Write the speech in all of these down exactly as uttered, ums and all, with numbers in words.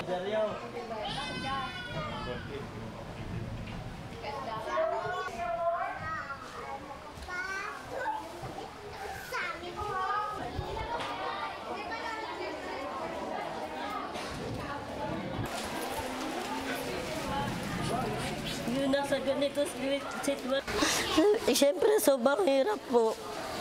Yun nasa ganito sitwasyon. Eh, siyempre, sobrang hirap po.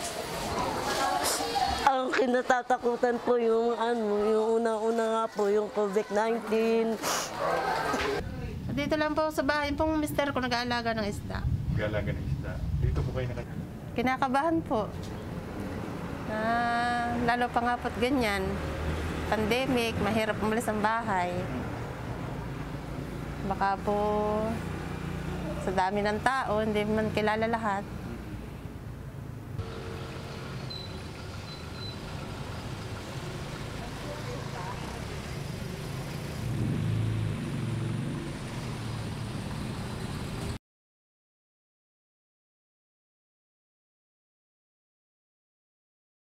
Ang kinatatakutan po yung ano, yung una-una nga po, yung COVID nineteen. Dito lang po sa bahay pong mister ko nag-aalaga ng isda. Nag-aalaga ng isda. Dito po kayo naka... Kinakabahan po. Ah, lalo pa nga po't ganyan. Pandemic, mahirap umalis ang bahay. Baka po sa dami ng tao, hindi man kilala lahat.